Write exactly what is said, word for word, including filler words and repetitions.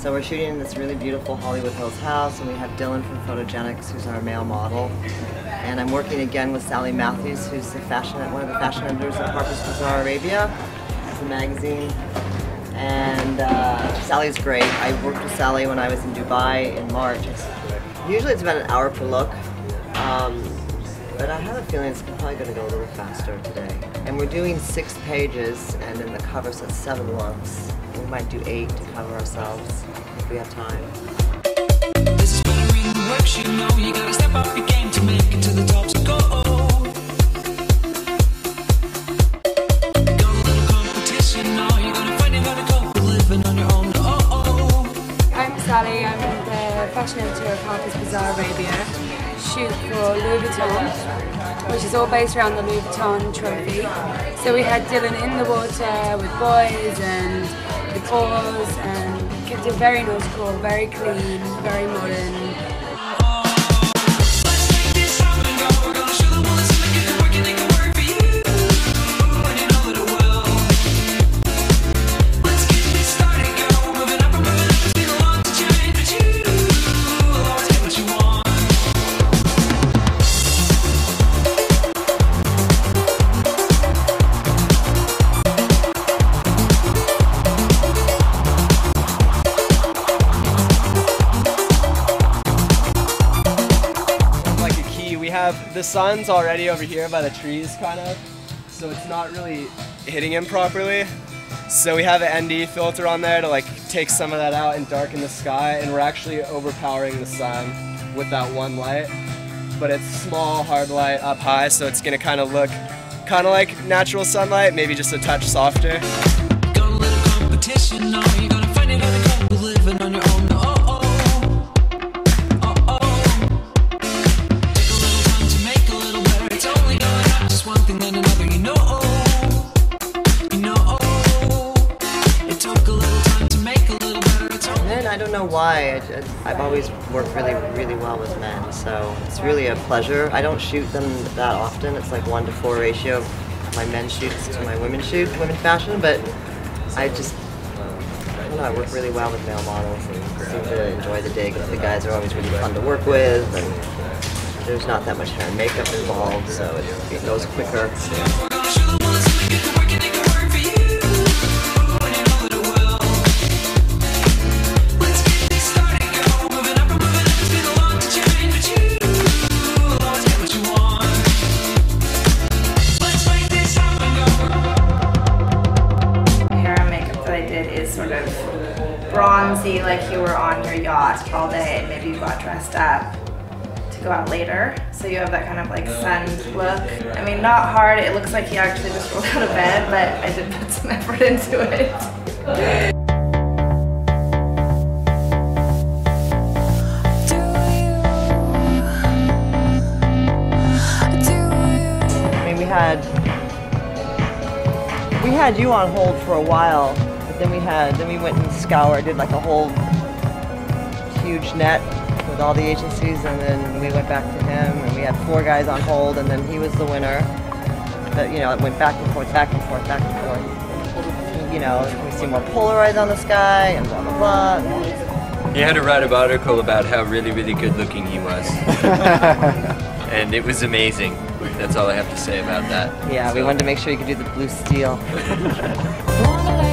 So we're shooting in this really beautiful Hollywood Hills house, and we have Dylan from Photogenics, who's our male model. And I'm working again with Sally Matthews, who's the fashion, one of the fashion editors at Harper's Bazaar Arabia. It's a magazine. And uh, Sally's great. I worked with Sally when I was in Dubai in March. It's, usually it's about an hour per look. Um, but I have a feeling it's probably going to go a little faster today. And we're doing six pages, and then the cover says seven looks. We might do eight to cover ourselves if we have time. This is when it really works, you know. You gotta step up your game to make it to the top, so go. Got a little competition now. You gotta find it, gotta go. Living on your own. Oh, oh. I'm Sally. I'm the fashion editor of Harper's Bazaar Arabia. Shoot for Louis Vuitton, which is all based around the Louis Vuitton trophy. So we had Dylan in the water with boys and with oars, and kept it very nautical, very clean, very modern. The sun's already over here by the trees, kind of, so it's not really hitting him properly. So we have an N D filter on there to like take some of that out and darken the sky, and we're actually overpowering the sun with that one light. But it's small, hard light up high, so it's gonna kind of look kind of like natural sunlight, maybe just a touch softer. Got a little competition now. You gotta find it, gotta go. Living on your own. Oh, oh. I don't know why. I, I've always worked really, really well with men, so it's really a pleasure. I don't shoot them that often. It's like one to four ratio of my men shoots to my women shoot, women fashion, but I just, I don't know, I work really well with male models and seem to enjoy the day because the guys are always really fun to work with, and there's not that much hair and makeup involved, so it, it goes quicker. Sort of bronzy, like you were on your yacht all day and maybe you got dressed up to go out later. So you have that kind of like sun look. I mean, not hard. It looks like he actually just rolled out of bed, but I did put some effort into it. I mean, we had, we had you on hold for a while. Then we had, then we went and scoured, did like a whole huge net with all the agencies, and then we went back to him, and we had four guys on hold, and then he was the winner. But you know, it went back and forth, back and forth, back and forth. You know, we see more Polaroids on the sky, and blah blah blah. He had to write an article about how really, really good looking he was, and it was amazing. That's all I have to say about that. Yeah, so. We wanted to make sure you could do the blue steel.